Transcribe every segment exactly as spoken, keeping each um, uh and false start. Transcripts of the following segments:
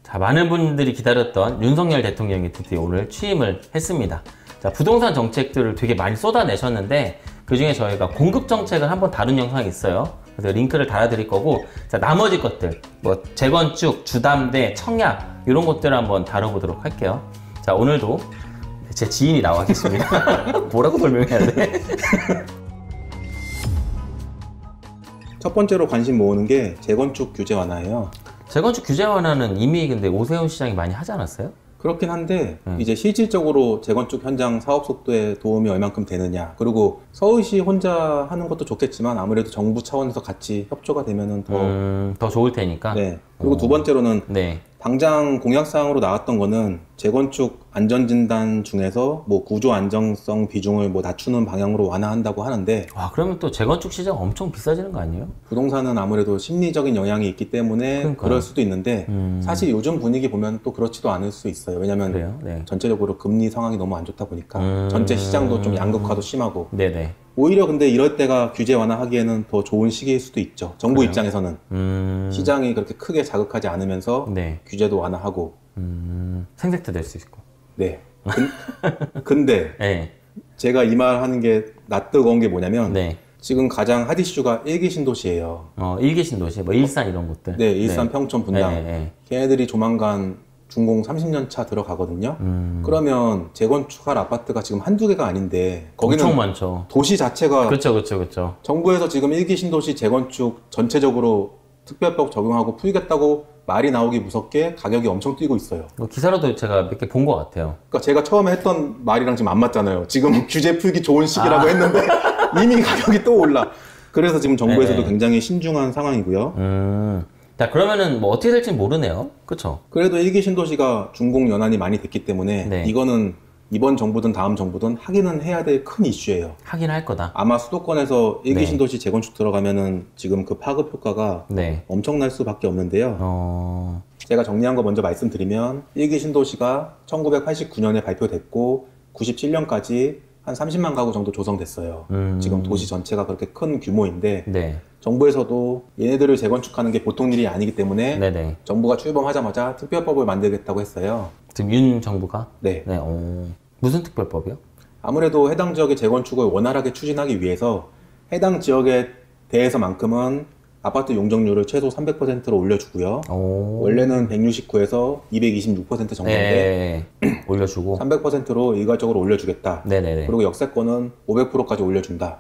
자, 많은 분들이 기다렸던 윤석열 대통령이 드디어 오늘 취임을 했습니다. 자, 부동산 정책들을 되게 많이 쏟아내셨는데 그 중에 저희가 공급 정책을 한번 다룬 영상이 있어요. 그래서 링크를 달아드릴 거고, 자, 나머지 것들 뭐 재건축, 주담대, 청약 이런 것들을 한번 다뤄보도록 할게요. 자, 오늘도 제 지인이 나와 계십니다. 뭐라고 설명해야 돼? 첫 번째로 관심 모으는 게 재건축 규제 완화예요. 재건축 규제 완화는 이미 근데 오세훈 시장이 많이 하지 않았어요? 그렇긴 한데 음. 이제 실질적으로 재건축 현장 사업 속도에 도움이 얼만큼 되느냐, 그리고 서울시 혼자 하는 것도 좋겠지만 아무래도 정부 차원에서 같이 협조가 되면은 더, 음, 더 좋을 테니까. 네. 그리고 어. 두 번째로는 네. 당장 공약사항으로 나왔던 거는 재건축 안전진단 중에서 뭐 구조 안정성 비중을 뭐 낮추는 방향으로 완화한다고 하는데, 와, 그러면 또 재건축 시장 엄청 비싸지는 거 아니에요? 부동산은 아무래도 심리적인 영향이 있기 때문에 그러니까요. 그럴 수도 있는데 음. 사실 요즘 분위기 보면 또 그렇지도 않을 수 있어요. 왜냐면 그래요? 네. 전체적으로 금리 상황이 너무 안 좋다 보니까 음. 전체 시장도 좀 양극화도 심하고. 네네. 오히려 근데 이럴 때가 규제 완화하기에는 더 좋은 시기일 수도 있죠. 정부 그래요? 입장에서는 음. 시장이 그렇게 크게 자극하지 않으면서 네. 규제도 완화하고. 음. 생색도 낼 수 있고. 네. 근, 근데 네. 제가 이 말 하는 게 낯뜨거운 게 뭐냐면 네. 지금 가장 핫 이슈가 일기 신도시예요. 어, 일기 신도시, 뭐 일산 이런 것들. 네, 일산, 네. 평촌, 분당. 네, 네. 걔네들이 조만간 준공 삼십 년 차 들어가거든요. 음. 그러면 재건축할 아파트가 지금 한두 개가 아닌데 거기는 엄청 많죠. 도시 자체가 그렇죠, 그렇죠, 그렇죠. 정부에서 지금 일기 신도시 재건축 전체적으로 특별법 적용하고 풀겠다고 말이 나오기 무섭게 가격이 엄청 뛰고 있어요. 뭐 기사로도 제가 몇 개 본 것 같아요. 그러니까 제가 처음에 했던 말이랑 지금 안 맞잖아요. 지금 규제 풀기 좋은 시기라고 아. 했는데 이미 가격이 또 올라. 그래서 지금 정부에서도 네네. 굉장히 신중한 상황이고요. 음. 자, 그러면은 뭐 어떻게 될지 모르네요. 그쵸? 그래도 일기 신도시가 준공 연한이 많이 됐기 때문에 네. 이거는 이번 정부든 다음 정부든 하기는 해야 될 큰 이슈예요. 하긴 할 거다. 아마 수도권에서 일기 네. 신도시 재건축 들어가면은 지금 그 파급 효과가 네. 엄청날 수밖에 없는데요. 어. 제가 정리한 거 먼저 말씀드리면 일기 신도시가 천구백팔십구 년에 발표됐고 구십칠 년까지 한 삼십만 가구 정도 조성됐어요. 음. 지금 도시 전체가 그렇게 큰 규모인데 네. 정부에서도 얘네들을 재건축하는 게 보통 일이 아니기 때문에 네네. 정부가 출범하자마자 특별법을 만들겠다고 했어요. 지금 윤 정부가? 네. 네. 어. 무슨 특별법이요? 아무래도 해당 지역의 재건축을 원활하게 추진하기 위해서 해당 지역에 대해서만큼은 아파트 용적률을 최소 삼백 퍼센트로 올려주고요. 오. 원래는 백육십구에서 이백이십육 퍼센트 정도인데 네. 올려주고. 삼백 퍼센트로 일괄적으로 올려주겠다. 네네네. 그리고 역세권은 오백 퍼센트까지 올려준다.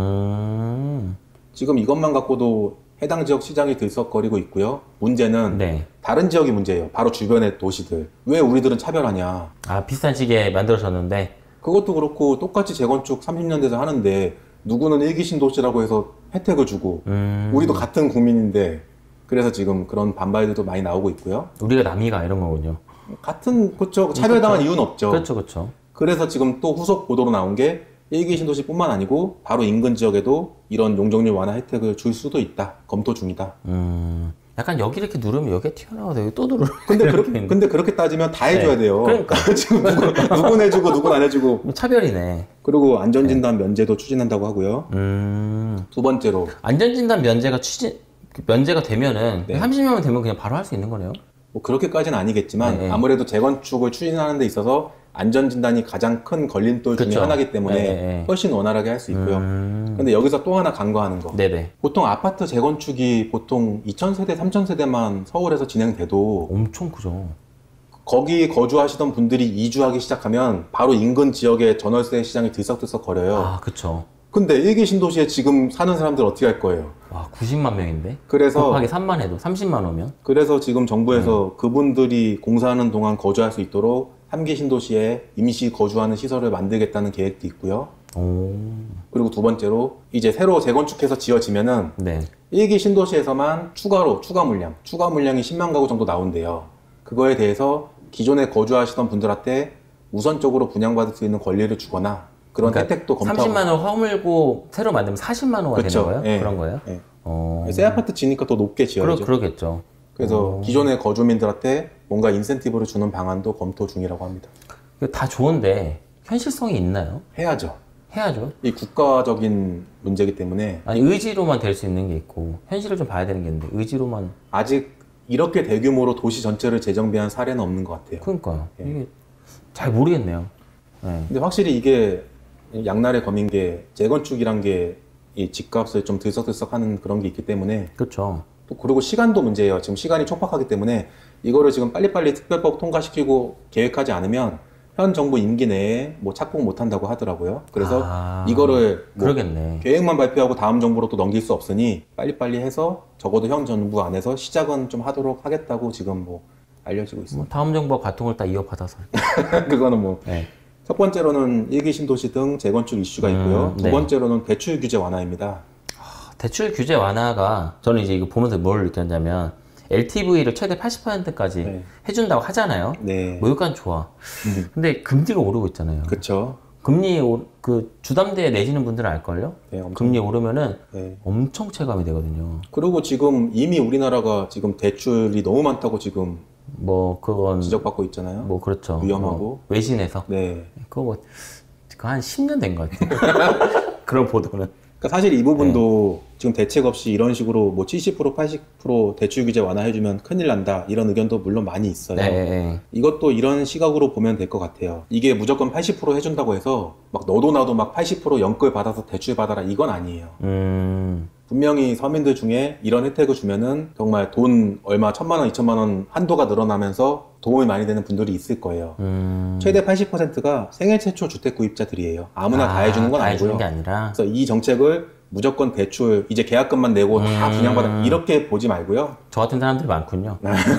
음. 지금 이것만 갖고도 해당 지역 시장이 들썩거리고 있고요. 문제는 네. 다른 지역이 문제예요. 바로 주변의 도시들. 왜 우리들은 차별하냐. 아, 비슷한 시기에 만들어졌는데. 그것도 그렇고 똑같이 재건축 삼십 년 돼서 하는데 누구는 일기 신도시라고 해서 혜택을 주고 음. 우리도 같은 국민인데, 그래서 지금 그런 반발들도 많이 나오고 있고요. 우리가 남이가 이런 거군요. 같은, 그렇죠. 차별당한 그렇죠. 이유는 없죠. 그렇죠, 그렇죠. 그래서 지금 또 후속 보도로 나온 게 일기 신도시뿐만 아니고 바로 인근 지역에도 이런 용적률 완화 혜택을 줄 수도 있다. 검토 중이다. 음. 약간 여기 이렇게 누르면 여기에 튀어나와서 여기 또 누르면. 근데, 이렇게 그렇게, 있는. 근데 그렇게 따지면 다 해줘야 네. 돼요. 그러니까. 지금 누구, 누군 해주고 누군 안 해주고. 차별이네. 그리고 안전진단 면제도 추진한다고 하고요. 음. 두 번째로 안전진단 면제가 추진, 면제가 되면은 네. 삼십 년만 되면 그냥 바로 할 수 있는 거네요? 뭐 그렇게까지는 아니겠지만 네. 아무래도 재건축을 추진하는 데 있어서 안전진단이 가장 큰 걸림돌 중에 그쵸. 하나이기 때문에 네. 훨씬 원활하게 할 수 있고요. 음. 근데 여기서 또 하나 간과하는 거. 네네. 보통 아파트 재건축이 보통 이천 세대, 삼천 세대만 서울에서 진행돼도 엄청 크죠. 거기 거주하시던 분들이 이주하기 시작하면 바로 인근 지역의 전월세 시장이 들썩들썩 거려요. 아, 그쵸. 근데 일기 신도시에 지금 사는 사람들 어떻게 할 거예요? 와, 구십만 명인데? 그래서 곱하기 삼만 해도 삼십만 오면? 그래서 지금 정부에서 음. 그분들이 공사하는 동안 거주할 수 있도록 삼 기 신도시에 임시 거주하는 시설을 만들겠다는 계획도 있고요. 오. 그리고 두 번째로 이제 새로 재건축해서 지어지면은 네. 일 기 신도시에서만 추가로 추가 물량, 추가 물량이 십만 가구 정도 나온대요. 그거에 대해서 기존에 거주하시던 분들한테 우선적으로 분양받을 수 있는 권리를 주거나 그런 그러니까 혜택도 검토하고. 삼십만 원 허물고 새로 만들면 사십만 원가 그쵸. 되는 거예요? 예. 그런 거예요? 예. 어. 새 아파트 지니까 더 높게 그러, 지어야죠. 그러겠죠. 그래서 어. 기존의 거주민들한테 뭔가 인센티브를 주는 방안도 검토 중이라고 합니다. 이거 다 좋은데 현실성이 있나요? 해야죠. 해야죠. 이 국가적인 문제이기 때문에 아니, 의지로만 될 수 있는 게 있고 현실을 좀 봐야 되는 게 있는데 의지로만. 아직 이렇게 대규모로 도시 전체를 재정비한 사례는 없는 것 같아요. 그러니까요. 예. 이게 잘 모르겠네요. 네. 근데 확실히 이게 양날의 검인 게 재건축이란 게 이 집값을 좀 들썩들썩하는 그런 게 있기 때문에 그렇죠. 또 그리고 시간도 문제예요. 지금 시간이 촉박하기 때문에 이거를 지금 빨리빨리 특별법 통과시키고 계획하지 않으면 현 정부 임기 내에 뭐 착공 못 한다고 하더라고요. 그래서 아, 이거를 뭐 그러겠네. 계획만 발표하고 다음 정부로 또 넘길 수 없으니 빨리빨리 해서 적어도 현 정부 안에서 시작은 좀 하도록 하겠다고 지금 뭐 알려지고 뭐 있습니다. 다음 정부가 바통을 딱 이어받아서. 그거는 뭐 네. 첫 번째로는 일기 신도시 등 재건축 이슈가 있고요. 음, 두 네. 번째로는 대출 규제 완화입니다. 대출 규제 완화가 저는 이제 이거 보면서 뭘 느꼈냐면 엘티브이를 최대 팔십 퍼센트까지 네. 해준다고 하잖아요. 네. 뭐 여기까지 좋아. 음. 근데 금리가 오르고 있잖아요. 그렇죠. 금리 오, 그 주담대 내시는 분들은 알걸요? 네, 엄청. 금리 오르면은 네. 엄청 체감이 되거든요. 그리고 지금 이미 우리나라가 지금 대출이 너무 많다고 지금 뭐 그건 지적받고 있잖아요. 뭐 그렇죠. 위험하고. 뭐 외신에서 네. 그거 뭐 그거 한 십 년 된 것 같아요. 그런 보도는. 그러니까 사실 이 부분도 지금 대책 없이 이런 식으로 뭐 칠십 퍼센트, 팔십 퍼센트 대출 규제 완화해주면 큰일 난다 이런 의견도 물론 많이 있어요. 네, 네. 이것도 이런 시각으로 보면 될 것 같아요. 이게 무조건 팔십 퍼센트 해준다고 해서 막 너도 나도 막 팔십 퍼센트 연끌 받아서 대출 받아라 이건 아니에요. 음. 분명히 서민들 중에 이런 혜택을 주면은 정말 돈 얼마 천만 원, 이천만 원 한도가 늘어나면서 도움이 많이 되는 분들이 있을 거예요. 음. 최대 팔십 퍼센트가 생애 최초 주택 구입자들이에요. 아무나 다 해주는 건 다 아니고요. 해주는 게 아니라. 그래서 이 정책을 무조건 대출 이제 계약금만 내고 다 음. 분양받아 이렇게 보지 말고요. 저 같은 사람들이 많군요.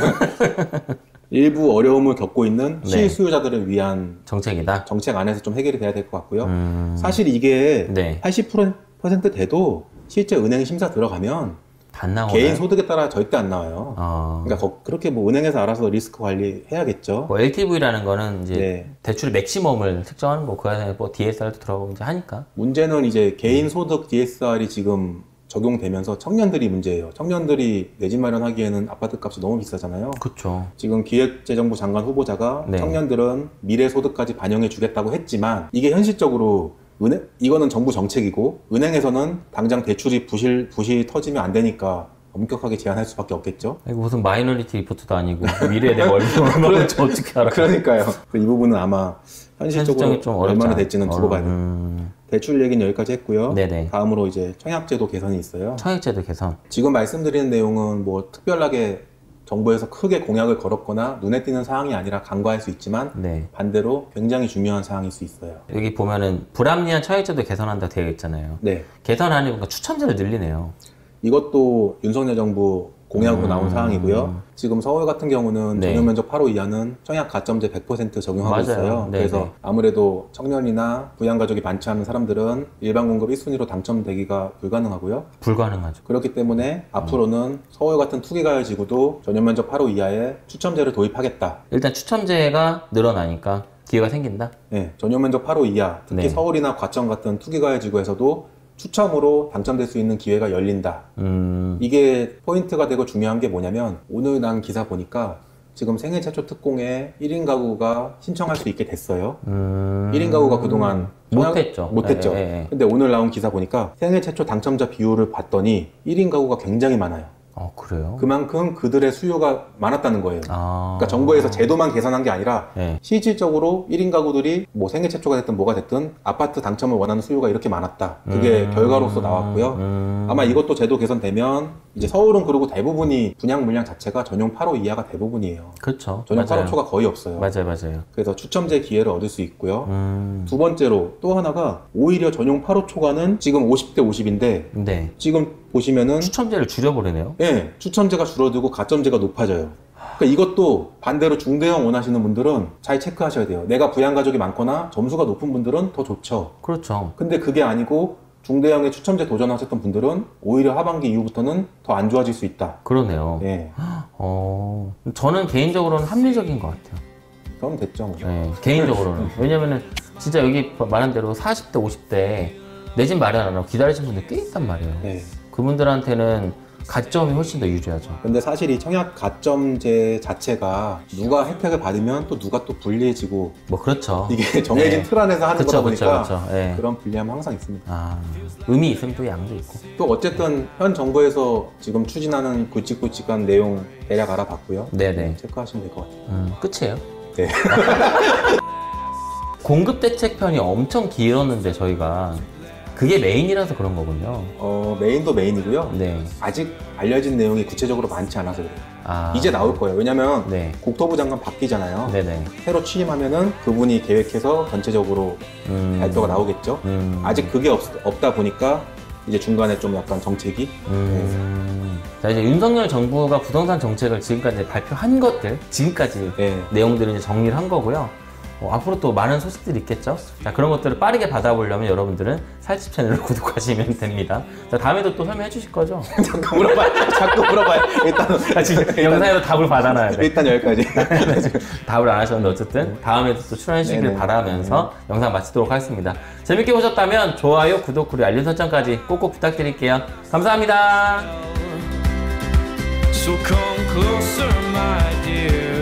일부 어려움을 겪고 있는 네. 실수요자들을 위한 정책이다. 정책 안에서 좀 해결이 돼야 될 것 같고요. 음. 사실 이게 네. 팔십 퍼센트 돼도 실제 은행 심사 들어가면 안 나오네. 개인 소득에 따라 절대 안 나와요. 어. 그러니까 거- 그렇게 뭐 은행에서 알아서 리스크 관리 해야겠죠. 뭐 엘티브이라는 거는 이제 네. 대출의 맥시멈을 측정하는 거, 그 안에 뭐 디에스알도 들어가고 이제 하니까. 문제는 이제 개인 소득 디에스알이 지금 적용되면서 청년들이 문제예요. 청년들이 내 집 마련하기에는 아파트 값이 너무 비싸잖아요. 그쵸. 지금 기획재정부 장관 후보자가 네. 청년들은 미래 소득까지 반영해 주겠다고 했지만 이게 현실적으로 은행 이거는 정부 정책이고 은행에서는 당장 대출이 부실 부실 터지면 안 되니까 엄격하게 제한할 수밖에 없겠죠. 이거 무슨 마이너리티 리포트도 아니고 미래에 내가 얼마 얼마인지 어떻게 알아? 그러니까요. 이 부분은 아마 현실적으로 현실적이 좀 어렵지 얼마나 않- 될지는 두고 봐야 돼요. 음. 대출 얘기는 여기까지 했고요. 네네. 다음으로 이제 청약제도 개선이 있어요. 청약제도 개선. 지금 말씀드리는 내용은 뭐 특별하게 정부에서 크게 공약을 걸었거나 눈에 띄는 사항이 아니라 간과할 수 있지만 네. 반대로 굉장히 중요한 사항일 수 있어요. 여기 보면은 불합리한 청약제도 개선한다 되어 있잖아요. 네. 개선하니 보니까 추첨제를 늘리네요. 이것도 윤석열 정부 공약으로 음. 나온 사항이고요. 지금 서울 같은 경우는 네. 전용 면적 팔 호 이하는 청약 가점제 백 퍼센트 적용하고 맞아요. 있어요. 네, 그래서 네. 아무래도 청년이나 부양가족이 많지 않은 사람들은 일반 공급 일 순위로 당첨되기가 불가능하고요. 불가능하죠. 그렇기 때문에 앞으로는 서울 같은 투기가열지구도 전용 면적 팔 호 이하에 추첨제를 도입하겠다. 일단 추첨제가 늘어나니까 기회가 생긴다. 네, 전용 면적 팔 호 이하, 특히 네. 서울이나 과천 같은 투기가열지구에서도 추첨으로 당첨될 수 있는 기회가 열린다. 음. 이게 포인트가 되고 중요한 게 뭐냐면 오늘 난 기사 보니까 지금 생애 최초 특공에 일 인 가구가 신청할 수 있게 됐어요. 음. 일 인 가구가 그동안 청약- 못했죠. 못했죠. 예, 예, 예. 근데 오늘 나온 기사 보니까 생애 최초 당첨자 비율을 봤더니 일 인 가구가 굉장히 많아요. 어, 그래요? 그만큼 그들의 수요가 많았다는 거예요. 아. 그러니까 정부에서 제도만 개선한 게 아니라 네. 실질적으로 일 인 가구들이 뭐 생애 최초가 됐든 뭐가 됐든 아파트 당첨을 원하는 수요가 이렇게 많았다. 그게 음. 결과로서 나왔고요. 음. 아마 이것도 제도 개선되면 이제 서울은 그리고 대부분이 분양 물량 자체가 전용 팔 호 이하가 대부분이에요. 그렇죠. 전용 팔 맞아요. 호 초가 거의 없어요. 맞아요, 맞아요. 그래서 추첨제 기회를 얻을 수 있고요. 음. 두 번째로 또 하나가 오히려 전용 팔 호 초과는 지금 오십 대 오십인데 네. 지금 보시면은 추첨제를 줄여버리네요. 예, 추첨제가 줄어들고 가점제가 높아져요. 그러니까 이것도 반대로 중대형 원하시는 분들은 잘 체크하셔야 돼요. 내가 부양가족이 많거나 점수가 높은 분들은 더 좋죠. 그렇죠. 근데 그게 아니고 중대형의 추첨제 도전하셨던 분들은 오히려 하반기 이후부터는 더 안 좋아질 수 있다. 그러네요. 예, 어, 저는 개인적으로는 합리적인 것 같아요. 그럼 됐죠. 뭐. 네, 개인적으로는. 왜냐면은 진짜 여기 말한 대로 사십 대, 오십 대 내 집 마련 안 하고 기다리시는 분들 꽤 있단 말이에요. 예, 그분들한테는 가점이 훨씬 더 유리하죠. 근데 사실 이 청약 가점제 자체가 누가 혜택을 받으면 또 누가 또 불리해지고 뭐 그렇죠. 이게 정해진 네. 틀 안에서 하는 그쵸, 거다 보니까 그쵸, 그쵸. 네. 그런 불리함이 항상 있습니다. 아, 의미 있으면 또 양도 있고. 또 어쨌든 현 정부에서 지금 추진하는 굵직굵직한 내용 대략 알아봤고요. 네네. 체크하시면 될 것 같아요. 음, 끝이에요. 네. 공급 대책 편이 엄청 길었는데 저희가 그게 메인이라서 그런 거군요. 어, 메인도 메인이고요. 네. 아직 알려진 내용이 구체적으로 많지 않아서 그래요. 아, 이제 나올 거예요. 왜냐면 네. 국토부 장관 바뀌잖아요. 네네. 새로 취임하면은 그분이 계획해서 전체적으로 음, 발표가 나오겠죠. 음, 아직 그게 없, 없다 보니까 이제 중간에 좀 약간 정책이 음. 자, 이제 윤석열 정부가 부동산 정책을 지금까지 발표한 것들, 지금까지 네. 내용들을 이제 정리를 한 거고요. 어, 앞으로 또 많은 소식들이 있겠죠? 자, 그런 것들을 빠르게 받아보려면 여러분들은 살집 채널을 구독하시면 됩니다. 자, 다음에도 또 설명해 주실 거죠? 자꾸 물어봐요. 자꾸 물어봐요. 일단 아, 지금 영상에도 답을 받아놔야 돼. 일단 여기까지. 답을 안 하셨는데 어쨌든 다음에도 또 출연해 주시길 네네. 바라면서 영상 마치도록 하겠습니다. 재밌게 보셨다면 좋아요, 구독, 그리고 알림 설정까지 꼭꼭 부탁드릴게요. 감사합니다. So come closer, my dear.